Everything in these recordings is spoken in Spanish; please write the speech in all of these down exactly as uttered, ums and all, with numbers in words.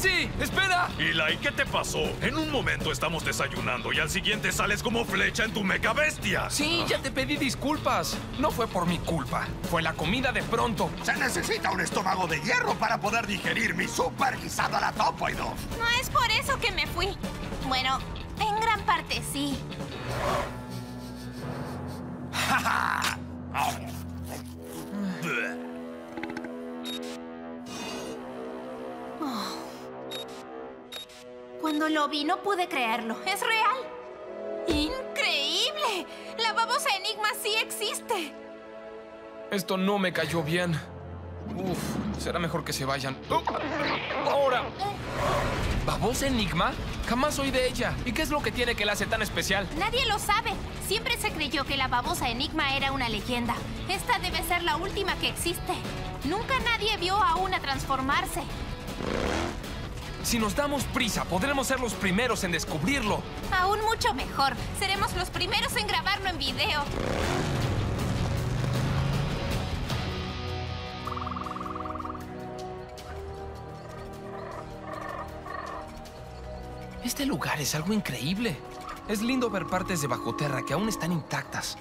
¡Trixie! ¡Espera! Eli, ¿qué te pasó? En un momento estamos desayunando y al siguiente sales como flecha en tu meca bestia. Sí, ya te pedí disculpas. No fue por mi culpa. Fue la comida de pronto. Se necesita un estómago de hierro para poder digerir mi super guisado a la Topoidos. No es por eso que me fui. Bueno, en gran parte sí. Oh. Cuando lo vi no pude creerlo. ¿Es real? ¡Increíble! La babosa Enigma sí existe. Esto no me cayó bien. Uf, será mejor que se vayan. Oh, ¡ahora! ¿Babosa Enigma? Jamás oí de ella. ¿Y qué es lo que tiene que la hace tan especial? Nadie lo sabe. Siempre se creyó que la babosa Enigma era una leyenda. Esta debe ser la última que existe. Nunca nadie vio a una transformarse. Si nos damos prisa, podremos ser los primeros en descubrirlo. Aún mucho mejor. Seremos los primeros en grabarlo en video. Este lugar es algo increíble. Es lindo ver partes de bajo tierra que aún están intactas.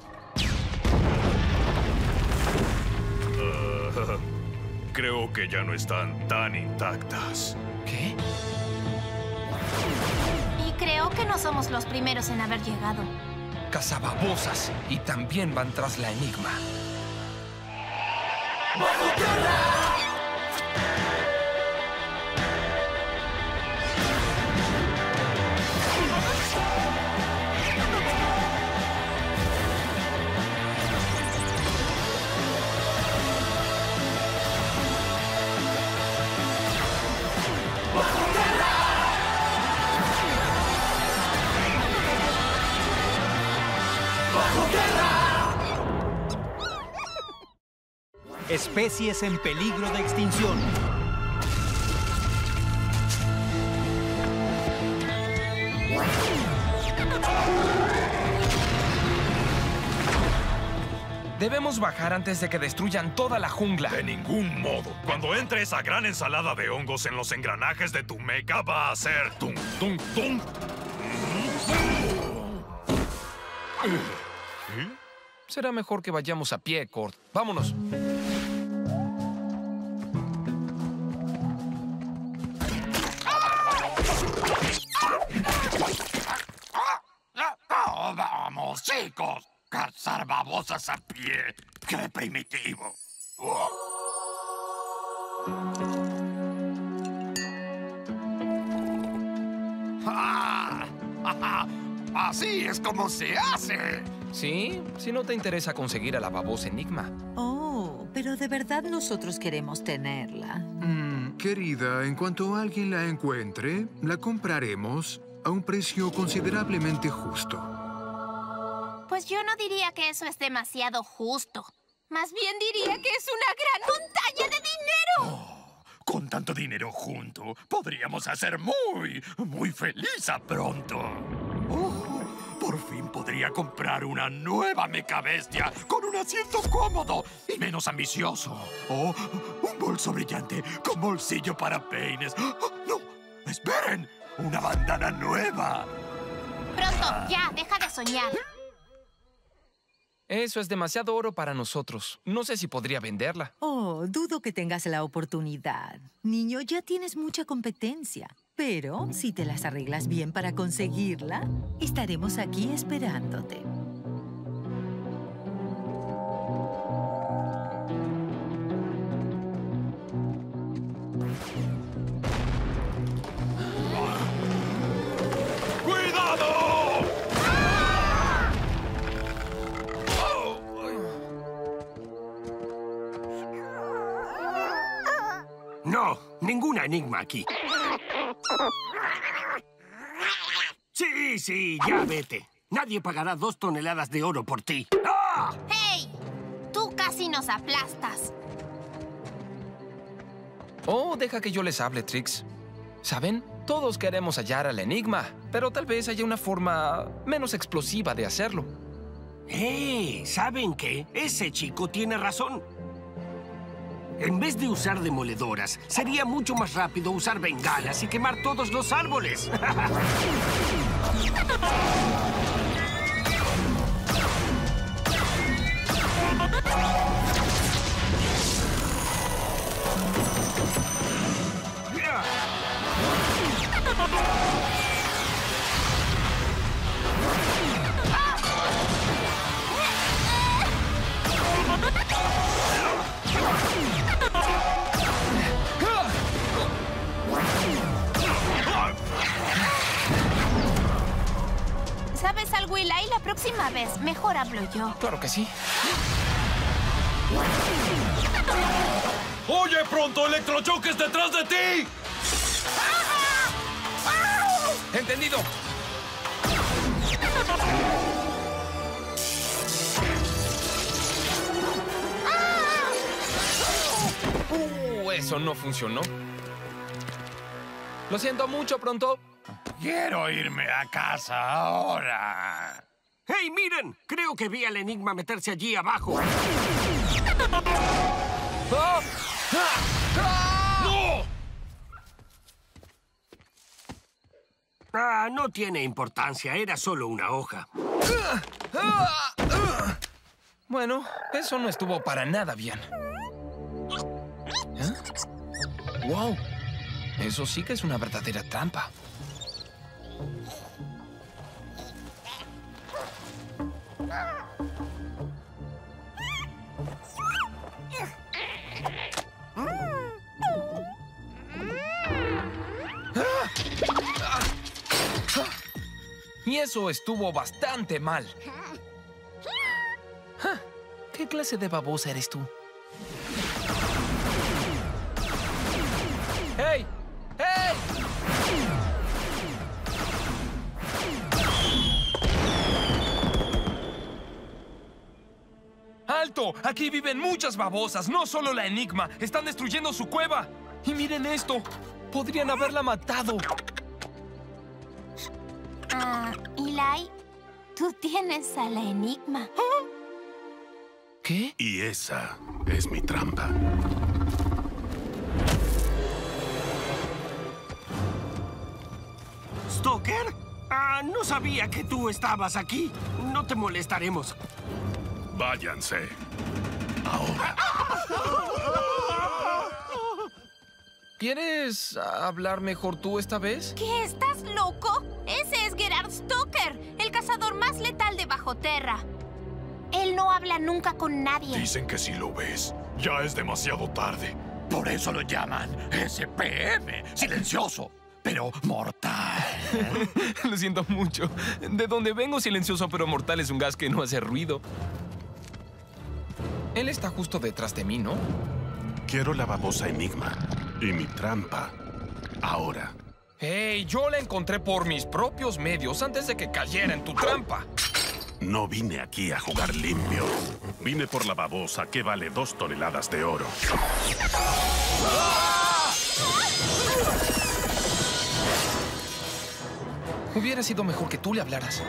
Uh, creo que ya no están tan intactas. ¿Qué? Y creo que no somos los primeros en haber llegado. Cazababosas. Y también van tras la Enigma. ¡Bajo tierra! Especies en peligro de extinción. Debemos bajar antes de que destruyan toda la jungla. De ningún modo. Cuando entre esa gran ensalada de hongos en los engranajes de tu meca, va a hacer tum, tum, tum. ¿Eh? Será mejor que vayamos a pie, Cord. ¡Vámonos! Oh, vamos, chicos. Cazar babosas a pie. ¡Qué primitivo! Oh. ¡Ah! ¡Ah! ¡Así es como se hace! ¿Sí? Si no te interesa conseguir a la babosa Enigma. Oh, pero de verdad nosotros queremos tenerla. Mm, querida, en cuanto alguien la encuentre, la compraremos a un precio considerablemente justo. Pues yo no diría que eso es demasiado justo. Más bien diría que es una gran montaña de dinero. Oh, con tanto dinero junto, podríamos hacer muy, muy feliz a pronto. Oh. Por fin podría comprar una nueva meca bestia con un asiento cómodo y menos ambicioso. Oh, un bolso brillante con bolsillo para peines. Oh, ¡no! ¡Esperen! ¡Una bandana nueva! Pronto, ya, deja de soñar. Eso es demasiado oro para nosotros. No sé si podría venderla. Oh, dudo que tengas la oportunidad. Niño, ya tienes mucha competencia. Pero, si te las arreglas bien para conseguirla, estaremos aquí esperándote. ¡Cuidado! No, ninguna enigma aquí. Sí, sí, ya vete. Nadie pagará dos toneladas de oro por ti. ¡Ah! ¡Hey! Tú casi nos aplastas. Oh, deja que yo les hable, Trix. ¿Saben? Todos queremos hallar al Enigma, pero tal vez haya una forma menos explosiva de hacerlo. ¡Eh! ¿Saben qué? Ese chico tiene razón. En vez de usar demoledoras, sería mucho más rápido usar bengalas y quemar todos los árboles. ¿Sabes algo, Eli? La próxima vez, mejor hablo yo. Claro que sí. ¡Oye, pronto! ¡Electrochoques detrás de ti! ¡Entendido! Uh, eso no funcionó. Lo siento mucho, Pronto. Quiero irme a casa ahora. ¡Hey, miren! Creo que vi al enigma meterse allí abajo. ¡Oh! ¡Ah! ¡Ah! ¡No! Ah, no tiene importancia. Era solo una hoja. Bueno, eso no estuvo para nada bien. ¿Eh? ¡Wow! Eso sí que es una verdadera trampa. Y eso estuvo bastante mal. ¿Qué clase de babosa eres tú? ¡Hey! ¡Hey! ¡Alto! Aquí viven muchas babosas, no solo la Enigma. Están destruyendo su cueva. Y miren esto. Podrían haberla matado. Ah, Eli, tú tienes a la Enigma. ¿Qué? Y esa es mi trampa. ¿Stoker? Ah, no sabía que tú estabas aquí. No te molestaremos. Váyanse. Ahora. ¿Quieres hablar mejor tú esta vez? ¿Qué? ¿Estás loco? Ese es Gerard Stoker, el cazador más letal de Bajoterra. Él no habla nunca con nadie. Dicen que si lo ves, ya es demasiado tarde. Por eso lo llaman S P M. Silencioso, pero mortal. Lo siento mucho. De donde vengo, silencioso pero mortal es un gas que no hace ruido. Él está justo detrás de mí, ¿no? Quiero la babosa Enigma y mi trampa. Ahora. Hey, yo la encontré por mis propios medios antes de que cayera en tu trampa. No vine aquí a jugar limpio. Vine por la babosa que vale dos toneladas de oro. Hubiera sido mejor que tú le hablaras.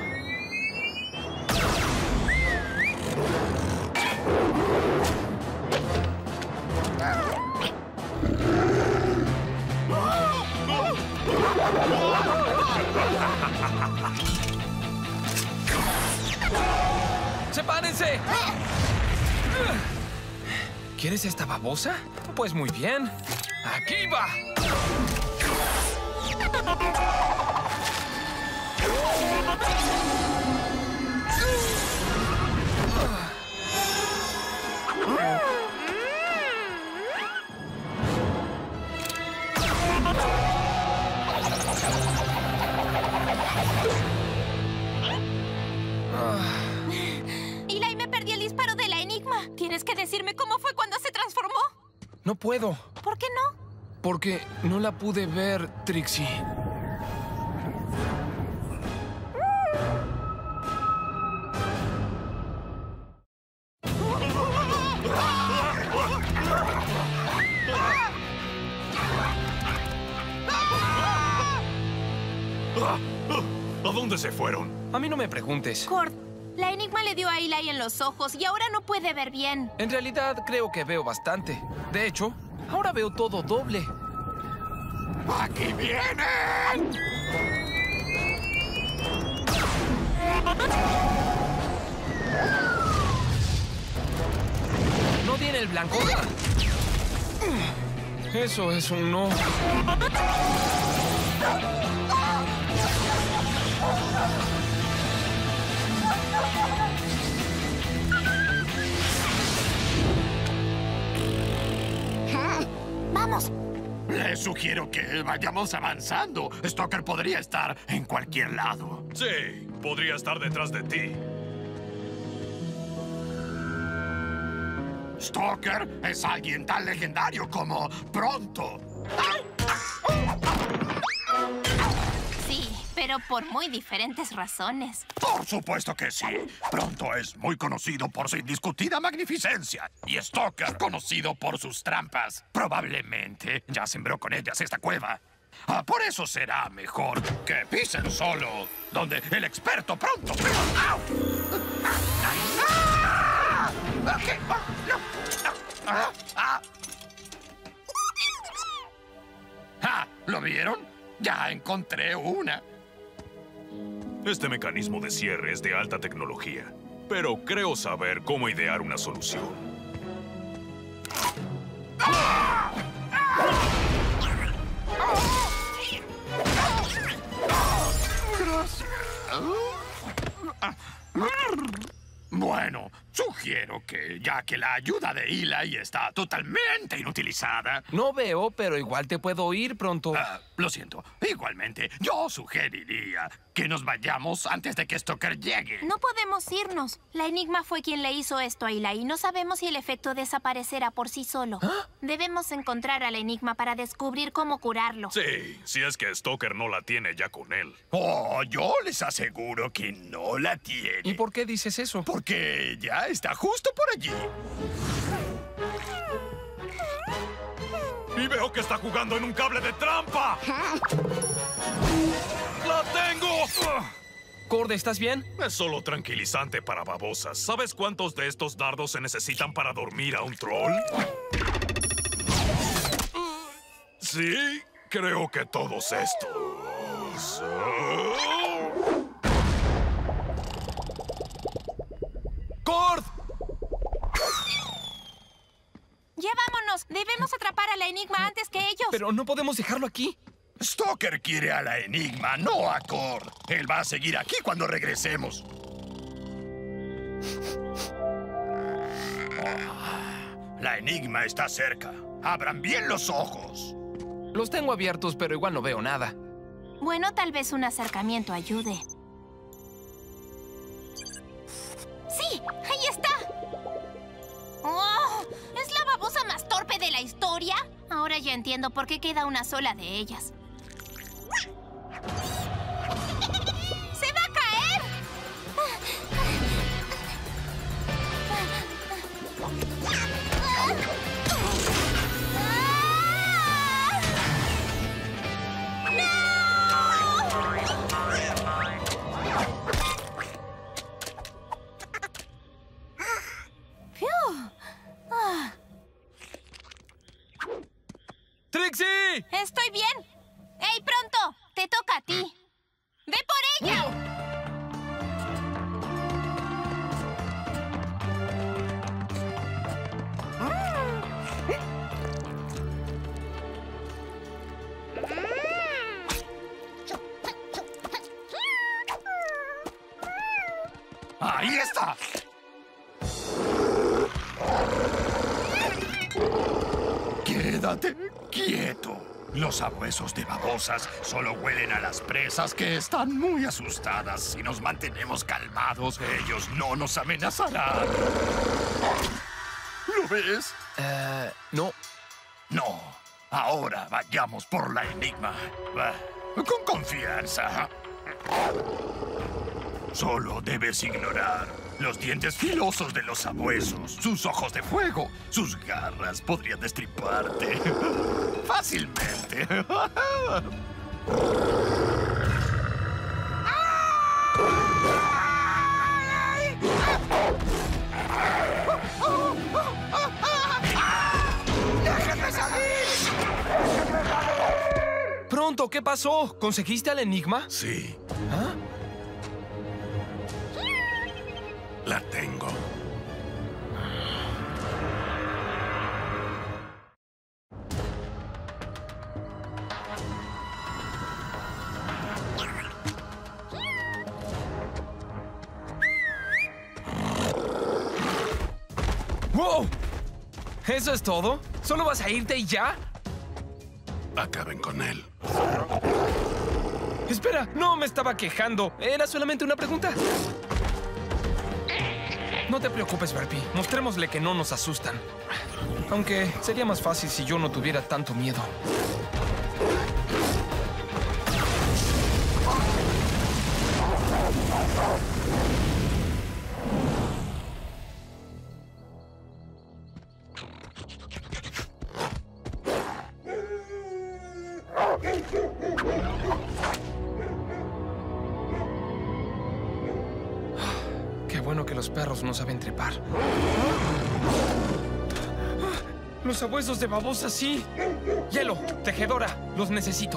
¡Sepárense! ¿Quieres esta babosa? Pues muy bien. ¡Aquí va! Eli, me perdí el disparo de la Enigma. ¿Tienes que decirme cómo fue cuando se transformó? No puedo. ¿Por qué no? Porque no la pude ver, Trixie. ¿A dónde se fueron? A mí no me preguntes. Kurt, La Enigma le dio a Eli en los ojos y ahora no puede ver bien. En realidad, creo que veo bastante. De hecho, ahora veo todo doble. ¡Aquí vienen! ¿No tiene el blanco? Eso es un no. ¡Vamos! Les sugiero que vayamos avanzando. Stalker podría estar en cualquier lado. Sí, podría estar detrás de ti. Stalker es alguien tan legendario como Pronto. Sí, pero por muy diferentes razones. Por supuesto que sí. Pronto es muy conocido por su indiscutida magnificencia. Y Stalker conocido por sus trampas. Probablemente ya sembró con ellas esta cueva. Ah, por eso será mejor que pisen solo, donde el experto Pronto... ¡Au! ¡Ah! ¿Qué? ¡Ah! ¡No! ¡Ah! ¡Ah! ¡Ah! ¿Lo vieron? Ya encontré una. Este mecanismo de cierre es de alta tecnología, pero creo saber cómo idear una solución. Bueno, sugiero que, ya que la ayuda de Eli está totalmente inutilizada... No veo, pero igual te puedo oír pronto. Ah, lo siento. Igualmente, yo sugeriría que nos vayamos antes de que Stalker llegue. No podemos irnos. La Enigma fue quien le hizo esto a Eli y no sabemos si el efecto desaparecerá por sí solo. ¿Ah? Debemos encontrar al Enigma para descubrir cómo curarlo. Sí, si es que Stalker no la tiene ya con él. Oh, yo les aseguro que no la tiene. ¿Y por qué dices eso? Porque ya está justo por allí. Y veo que está jugando en un cable de trampa. ¡La tengo! Cord, ¿estás bien? Es solo tranquilizante para babosas. ¿Sabes cuántos de estos dardos se necesitan para dormir a un troll? Sí, creo que todos estos. ¡Cord! ¡Ya vámonos! Debemos atrapar a la Enigma antes que ellos. Pero no podemos dejarlo aquí. Stalker quiere a la Enigma, no a Cord. Él va a seguir aquí cuando regresemos. La Enigma está cerca. Abran bien los ojos. Los tengo abiertos, pero igual no veo nada. Bueno, tal vez un acercamiento ayude. ¡Sí! ¡Ahí está! ¡Oh! ¿Es la babosa más torpe de la historia? Ahora ya entiendo por qué queda una sola de ellas. ¡Se va a caer! ¡Trixie! ¡Estoy bien! ¡Ey, Pronto! ¡Te toca a ti! ¡Ve por ella! ¡Ahí está! Quédate quieto. Los sabuesos de babosas solo huelen a las presas que están muy asustadas. Si nos mantenemos calmados, ellos no nos amenazarán. ¿Lo ves? Eh, no. No. Ahora vayamos por la Enigma. Va. Con confianza. Solo debes ignorar los dientes filosos de los sabuesos, sus ojos de fuego, sus garras podrían destriparte fácilmente. Pronto, ¿qué pasó? ¿Conseguiste al enigma? Sí, ¿Ah? la tengo. ¡Wow! ¿Eso es todo? ¿Solo vas a irte y ya? Acaben con él. Espera, no me estaba quejando. Era solamente una pregunta. No te preocupes, Barbie. Mostrémosle que no nos asustan. Aunque sería más fácil si yo no tuviera tanto miedo. Qué bueno que los perros no saben trepar. Los sabuesos de babosa, sí. Hielo, tejedora, los necesito.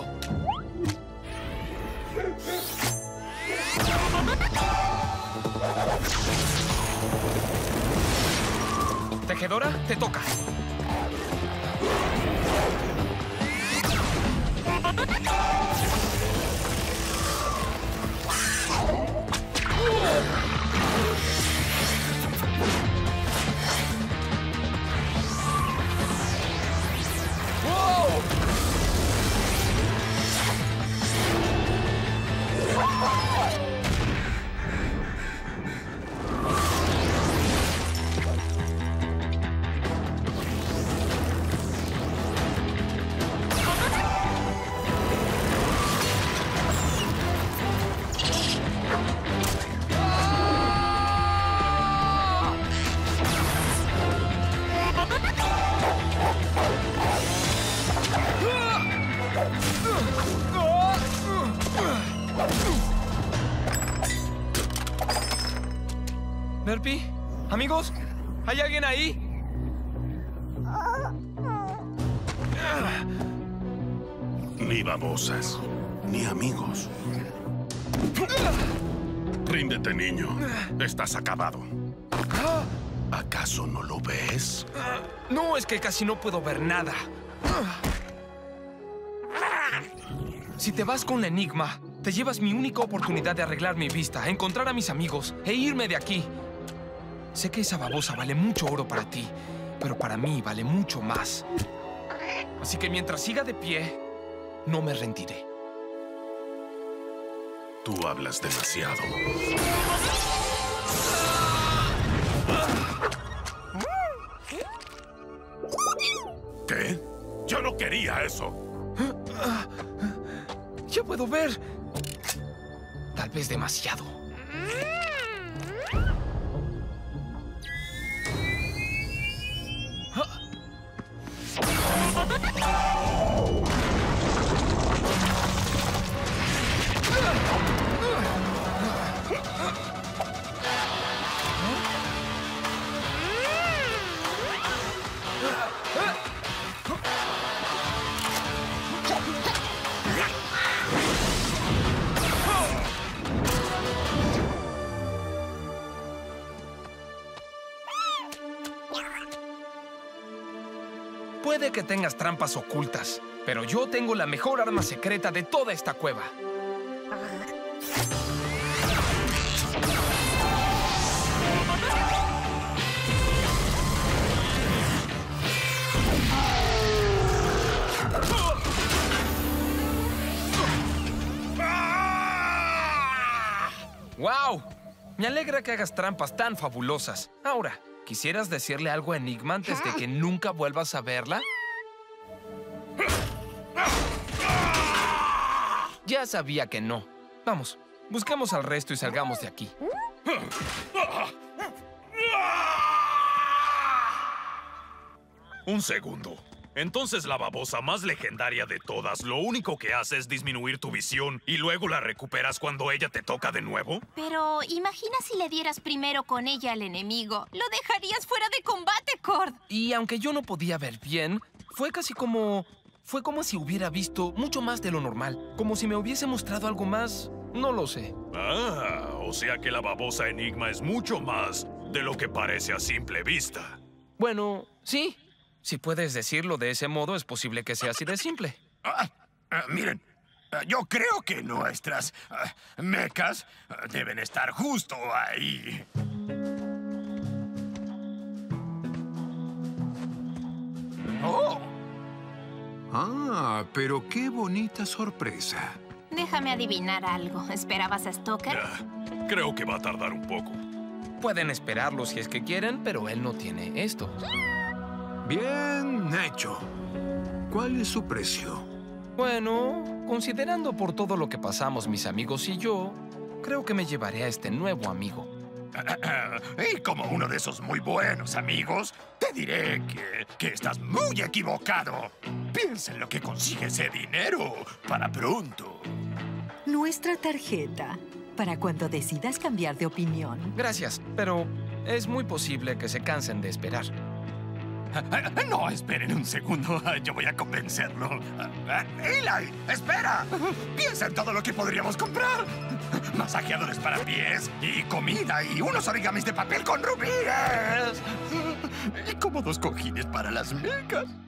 Tejedora, te toca. Nerpy, amigos, ¿hay alguien ahí? Ni babosas, ni amigos. Ríndete, niño. Estás acabado. ¿Acaso no lo ves? No, es que casi no puedo ver nada. Si te vas con la enigma, te llevas mi única oportunidad de arreglar mi vista, encontrar a mis amigos e irme de aquí. Sé que esa babosa vale mucho oro para ti, pero para mí vale mucho más. Así que mientras siga de pie, no me rendiré. Tú hablas demasiado. ¿Qué? Yo no quería eso. Ya puedo ver. Tal vez demasiado. Puede que tengas trampas ocultas, pero yo tengo la mejor arma secreta de toda esta cueva. ¡Wow! Me alegra que hagas trampas tan fabulosas. Ahora, ¿quisieras decirle algo a Enigma antes de que nunca vuelvas a verla? Ya sabía que no. Vamos, busquemos al resto y salgamos de aquí. Un segundo. Entonces la babosa más legendaria de todas, lo único que hace es disminuir tu visión y luego la recuperas cuando ella te toca de nuevo. Pero imagina si le dieras primero con ella al enemigo. Lo dejarías fuera de combate, Cord. Y aunque yo no podía ver bien, fue casi como Fue como si hubiera visto mucho más de lo normal. Como si me hubiese mostrado algo más. No lo sé. Ah, o sea que la babosa Enigma es mucho más de lo que parece a simple vista. Bueno, sí. Si puedes decirlo de ese modo, es posible que sea así de simple. Ah, ah, miren, ah, yo creo que nuestras ah, mecas ah, deben estar justo ahí. ¡Oh! Ah, pero qué bonita sorpresa. Déjame adivinar algo. ¿Esperabas a Stoker? Ah, creo que va a tardar un poco. Pueden esperarlo si es que quieren, pero él no tiene esto. Bien hecho. ¿Cuál es su precio? Bueno, considerando por todo lo que pasamos mis amigos y yo, creo que me llevaré a este nuevo amigo. Y como uno de esos muy buenos amigos, te diré que, que estás muy equivocado. Piensa en lo que consigue ese dinero para pronto. Nuestra tarjeta, para cuando decidas cambiar de opinión. Gracias, pero es muy posible que se cansen de esperar. No, esperen un segundo. Yo voy a convencerlo. ¡Eli! ¡Espera! Piensa en todo lo que podríamos comprar. Masajeadores para pies, y comida, y unos origamis de papel con rubíes. Y cómodos cojines para las mecas.